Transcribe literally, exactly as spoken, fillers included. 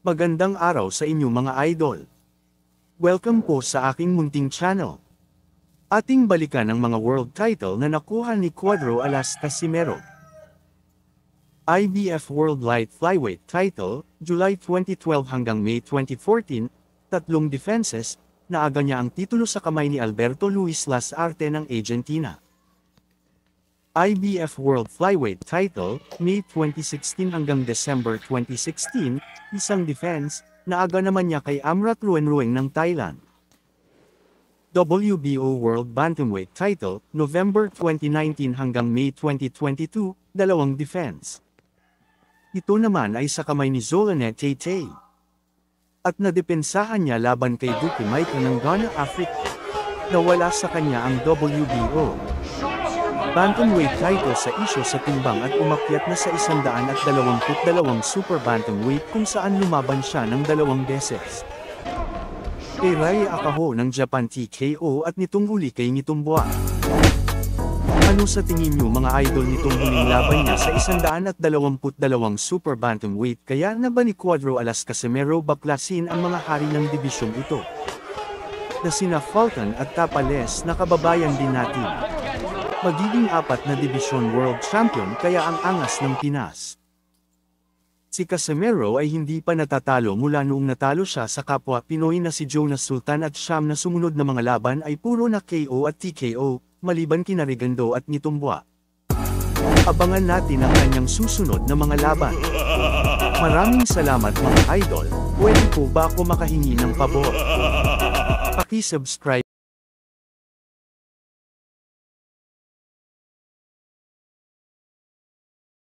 Magandang araw sa inyo mga idol. Welcome po sa aking munting channel. Ating balikan ang mga world title na nakuha ni Cuadro alas CASIMERO. I B F World Light Flyweight title, July twenty twelve hanggang May twenty fourteen, tatlong defenses, naaga niya ang titulo sa kamay ni Alberto Luis Lasarte ng Argentina. I B F World Flyweight title, May twenty sixteen hanggang December twenty sixteen, isang defense, naaga naman niya kay Amrat Ruenrueng ng Thailand. W B O World Bantamweight title, November twenty nineteen hanggang May twenty twenty-two, dalawang defense. Ito naman ay sa kamay ni Zolane Tay-Tay. At nadepensahan niya laban kay Duque Maika ng Ghana, Africa. Nawala sa kanya ang W B O Bantamweight title sa isyo sa timbang at umakyat na sa isang daan at dalawamput dalawang Super Bantamweight kung saan lumaban siya ng dalawang beses. Kay Rai Akaho ng Japan T K O at nitong huli kay Ngitumboa. Ano sa tingin niyo mga idol nitong huling laban niya sa isang daan at dalawamput dalawang Super Bantamweight, kaya na ba ni Cuadro alas CASIMERO baklasin ang mga hari ng dibisyong ito? Na sina Fulton at Tapales na kababayan din natin. Magiging apat na Division World Champion kaya ang angas ng Pinas. Si CASIMERO ay hindi pa natatalo mula noong natalo siya sa kapwa Pinoy na si Jonas Sultan at siyam na sumunod na mga laban ay puro na K O at T K O, maliban kina Rigando at Ngitumboa. Abangan natin ang kanyang susunod na mga laban. Maraming salamat mga idol, pwede po ba ako makahingi ng pabor? Paki-subscribe.